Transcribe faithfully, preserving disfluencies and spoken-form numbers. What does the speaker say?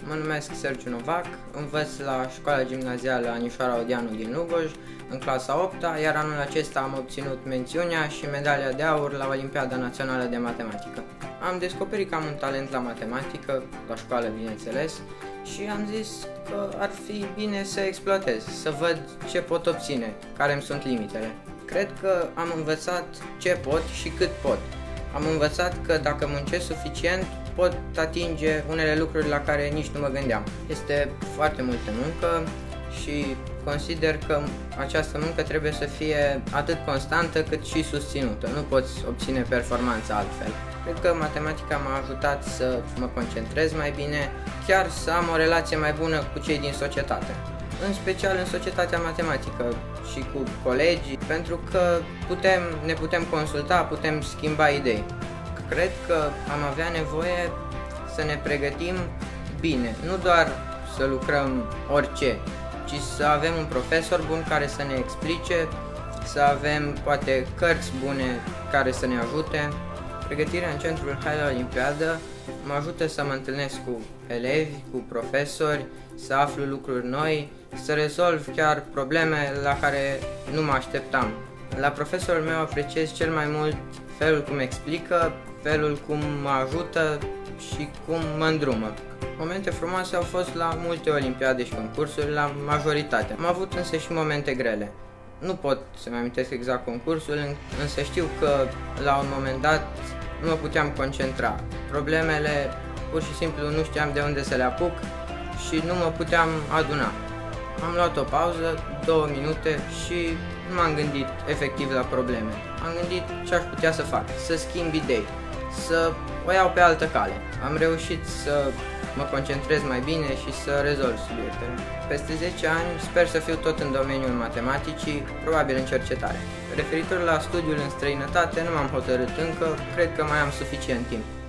Mă numesc Sergiu Novac, învăț la școala gimnazială Anișoara Odianu din Lugoj, în clasa a opta, iar anul acesta am obținut mențiunea și medalia de aur la Olimpiada Națională de Matematică. Am descoperit că am un talent la matematică, la școală bineînțeles, și am zis că ar fi bine să exploatez, să văd ce pot obține, care îmi sunt limitele. Cred că am învățat ce pot și cât pot. Am învățat că dacă muncesc suficient, pot atinge unele lucruri la care nici nu mă gândeam. Este foarte multă muncă și consider că această muncă trebuie să fie atât constantă cât și susținută. Nu poți obține performanța altfel. Cred că matematica m-a ajutat să mă concentrez mai bine, chiar să am o relație mai bună cu cei din societate. În special în societatea matematică și cu colegii, pentru că putem, ne putem consulta, putem schimba idei. Cred că am avea nevoie să ne pregătim bine, nu doar să lucrăm orice, ci să avem un profesor bun care să ne explice, să avem poate cărți bune care să ne ajute. Pregătirea în Centrul Hai la Olimpiadă mă ajută să mă întâlnesc cu elevi, cu profesori, să aflu lucruri noi, să rezolv chiar probleme la care nu mă așteptam. La profesorul meu apreciez cel mai mult felul cum explică, felul cum mă ajută și cum mă îndrumă. Momente frumoase au fost la multe olimpiade și concursuri, la majoritate. Am avut însă și momente grele. Nu pot să-mi amintesc exact concursul, însă știu că la un moment dat nu mă puteam concentra. Problemele pur și simplu nu știam de unde să le apuc și nu mă puteam aduna. Am luat o pauză, două minute și nu m-am gândit efectiv la probleme. Am gândit ce aș putea să fac, să schimb idei, să o iau pe altă cale. Am reușit să mă concentrez mai bine și să rezolv subiectele. Peste zece ani sper să fiu tot în domeniul matematicii, probabil în cercetare. Referitor la studiul în străinătate, nu m-am hotărât încă, cred că mai am suficient timp.